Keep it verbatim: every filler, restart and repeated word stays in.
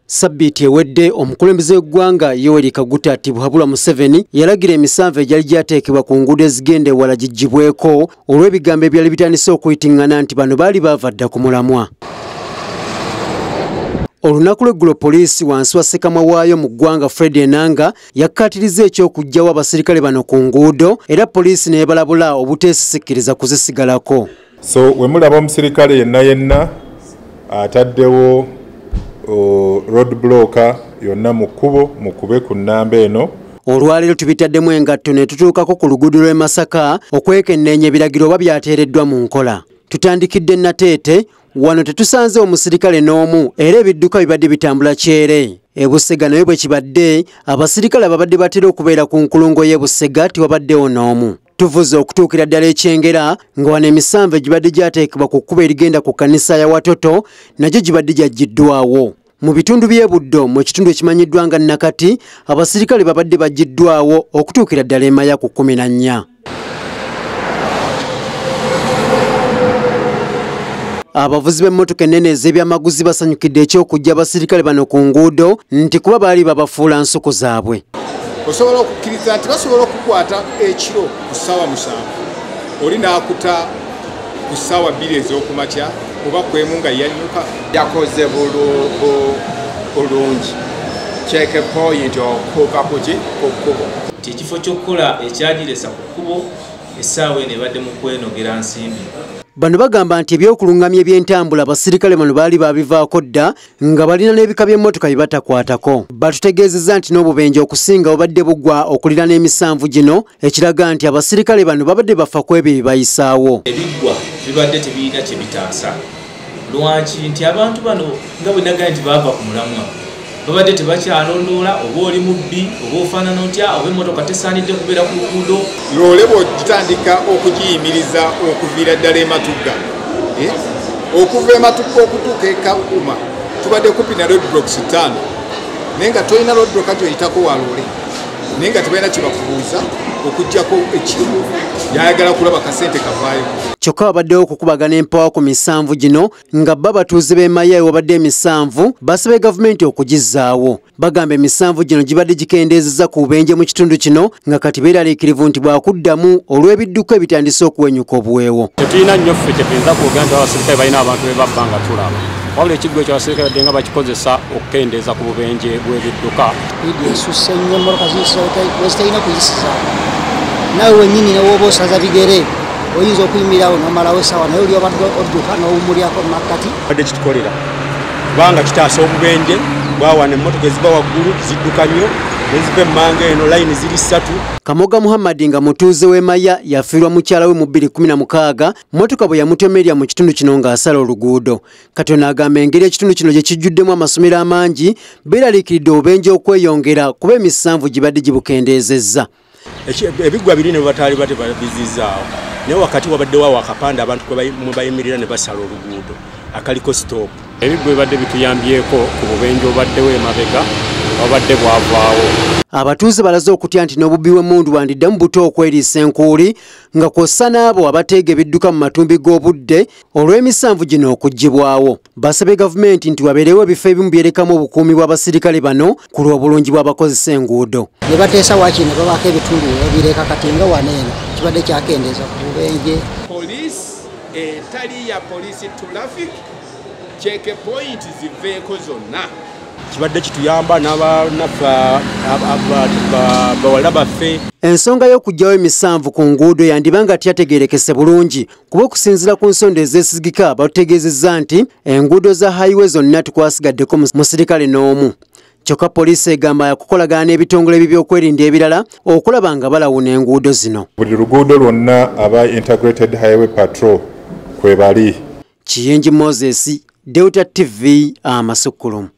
Sabbiiti ewedde omukulembeze w'eggwanga Yoweri Kaguta ati Buhabulwa Museveni yalagira emisanvu egyali gyateekebwa ku nguudo ezigenda ewala giggyibweko olw'ebigambo ebyali bitandise okuyitiŋŋana nti bano baali baava dda ku mulamwa. Olunaku lw'eggulo poliisi wansi wa ssekamwa waayo mu ggwanga Fred Enanga yakkaatiriza eky'okuggyawo abaserikale bano ku nguudo era poliisi n'ebalabula obuteesisikkiriza kuzisigalako. So we mulaba omuserikale yenna yenna ataddewo Uh, road blocker yonna mu kkubo mukube ku nnamba eno. Olwaleero tubitaddemu engatto ne tutuukako ku luguudo lw'e Masaka okwekenneenya ebiragiro oba byateereddwa mu nkola. Tutandikidde Nateete, wano tetusanze omusirikale n'omu era ebidduka bibadde bitambula kyere. E Busega nayo bwe kibadde abasirikale ababadde batera okubeera ku nkulungo y'e Busega tiwabaddewo n'omu. Tuvuze okutuukira ddala ekyengera nga wano emisanvu egibadde gyateekebwa ku kkubo erigenda ku kkanisa ya Watoto nagyo gibadde gyaggiddwawo. Mu bitundu by'e Buddo mu kitundu ekimanyiddwa nga Nakati abasirikale babadde baggiddwawo okutuukira ddala emaya ku kkumi na nnya. Abavuzi b'emmotoka ennene ez'ebyamaguzi basanyukidde eky'okujja abasirikale bano ku nguudo nti kuba baali babafuula nsuku zaabwe. Osobola okukkiriza nti basobola okukwata ekiro ku ssaawa musanvu oli n'akuta ku ssaawa bbiri ez'okumakya oba kwemu nga yanyuka. Yakoze bulungi check point okuuka kuki ku kkubo. Ekifo ky'okukola ekyagiresa ku kkubo essaawa eno ebadde mu kwenogera nsimbi. Bano bagamba nti eby'okulungamya eby'entambula abasirikale bano baali babivaako dda nga balina n'ebika by'emmotoka bye batakwatako. Batutegeezezza nti n'obubenje okusinga obadde bugwa okulira n'emisanvu gino ekiraga nti abasirikale bano babadde bafa ku ebyo bye bayisaawo. Ebiggwa bibadde tebirina kye bitaasa. Lwaki nti abantu bano nga bwe nagambye nti baava ku mulamwa babadde tebakyalondoola oba oli mubbi oba ofaanana otya oba emmotoka tesaanidde kubeera ku luguudo. Loole bw'ogitandika okugiyimiriza okuviira ddala ematugga okuva ematugga okutuuka e Kakuma tubadde kumpi na roadblocks ttaano naye nga tolina roadblock gy'oyitako wa loole naye nga tebalina kye bakubuuza okuggyako ekimu yayagala kulaba kasente kavaayo. Kyokka babaddewo okukubagana empawa ku misanvu gino nga bba batuuze b'emaya ewabadde emisanvu basabye gavumenti okugizzaawo. Bagamba emisanvu gino gibadde gikendeezezza ku bubenje mu kitundu kino nga kati beeraliikirivu nti bwakuddamu olw'ebidduka ebitandise okuwenyuka obuweewo. Tetulina nnyo ffe kye tuyinza kwogera nti abasirikale balina abantu be babba nga tulaba. Wabula ekiggwa eky'abasirikale badde nga bakikozesa okukendeeza ku bubenje bw'ebidduka. Bidi esusse nnyo emmoloka zizitalina kuyisiza. Nawe wennyini ne wooba osaza bigere oyinza okuyimirirawo n'omalawo essaawa naye oli obadde odduka n'owumulyako mu makkati. Badde kitukolera kubanga kitaasa obubenje bwawana emmotoka eziva waggulu zidduka nnyo neziva emmanga eno layini ziri ssatu. Kamoga Muhammad nga mutuuze w'emaya yafiirwa mukyala we mu bbiri kumi na mukaaga mmotoka bwe yamutomerya mu kitundu kino ng'asala oluguudo. Katonda agamba engeri ekitundu kino gye kijjuddemu amasomero amangi beeraliikiridde obubenje okweyongera kuba emisanvu gibadde gibukendeezezza. Ebiggwa biri ne bataali bate babizizaawo naye wakati wabaddewo akapande abantu mwe bayimirira ne basala oluguudo akaliko stop. Ebiggwa bibadde bituyambyeko ku bubenje obaddewo emabega obadde bwavaawo. Abatuuze balaze okutya nti n'obubbi bw'emmundu bwandiddamu buto okweriisa enkuuli nga kw'ossa n'abo abateega ebidduka mu matumbi g'obudde olw'emisanvu gino okuggibwawo. Basabye gavumenti nti wabeerewo ebifo ebimu byerekamu obukuumi bw'abasirikale bano ku lw'obulungi bw'abakozesa enguudo. Ne bateesa waaki ne babaako ebitundu ebireka kati nga wano eno kibadde kyakendeeza ku bubenje. Poliisi etali ya poliisi traffic check point ziveeko zonna. Kibadde kituyamba n'abanafa bawala baffe. Ensonga y'okuggyawo emisanvu ku nguudo yandiba nga tyategeerekese bulungi kuba okusinziira ku nsonda ezeesigika batutegeezezza nti enguudo za highway zonna tukwasigaddeko musirikale n'omu. Kyokka poliisi egamba yakukolagana n'ebitongole eby'okwerinda ebirala okulaba nga balawuna enguudo zino. Buli luguudo lwonna aba integrated highway patrol kwe bali. Kiyenji Moses, Delta T V, Amasukulumu.